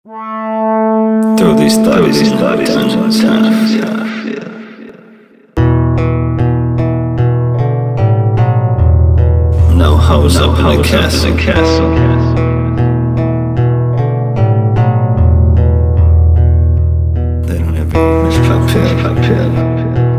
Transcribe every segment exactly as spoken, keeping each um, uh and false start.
Throw these studies in the dungeons, yeah. No hoes up in the castle. They don't have any Miss Papel.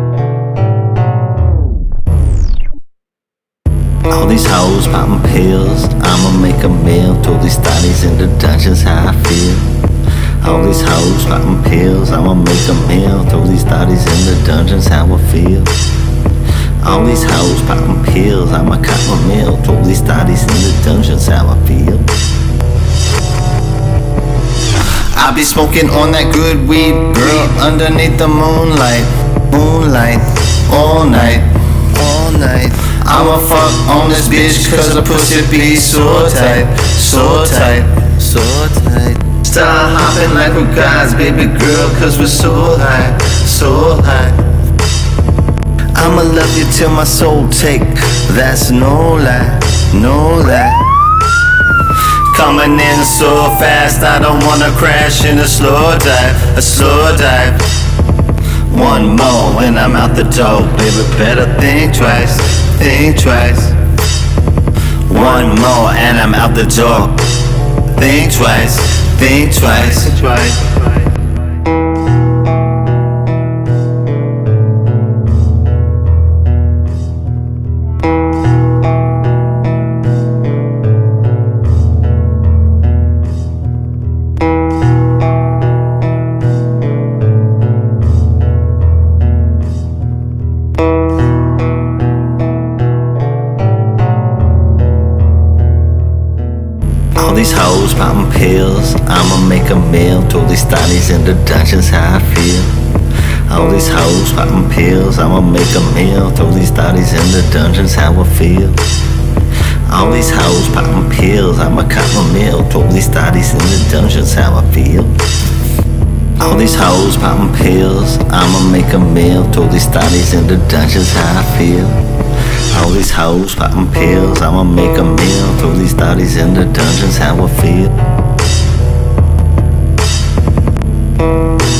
All these hoes poppin' pills, I'ma make a meal. Throw these studies in the dungeons, how I feel. All these hoes poppin' pills, I'ma make a meal. Throw these studies in the dungeons, how I feel. All these hoes poppin' pills, I'ma cop a meal. Throw these studies in the dungeons, how I feel. I be smoking on that good weed, girl, underneath the moonlight. Moonlight, all night, all night. I'ma fuck on this bitch cause the pussy be so tight, so tight, so tight. Start hopping like we're guys, baby girl, cause we're so high, so high. I'ma love you till my soul take, that's no lie, no lie. Coming in so fast, I don't wanna crash in a slow dive, a slow dive. One more and I'm out the door, baby, better think twice, think twice. One more and I'm out the door, think twice, think twice, think twice. All these hoes poppin' pills, I'ma make a meal. Throw these studies in the dungeons, how I feel. All these hoes poppin' pills, I'ma make a meal. Throw these studies in the dungeons, how I feel. All these hoes poppin' pills, I'ma cop a meal. Throw these studies in the dungeons, how I feel. All these hoes poppin' pills, I'ma make a meal. Throw these studies in the dungeons, how I feel. All these hoes poppin' pills, I'ma make a meal. Throw these studies in the dungeons, how I feel.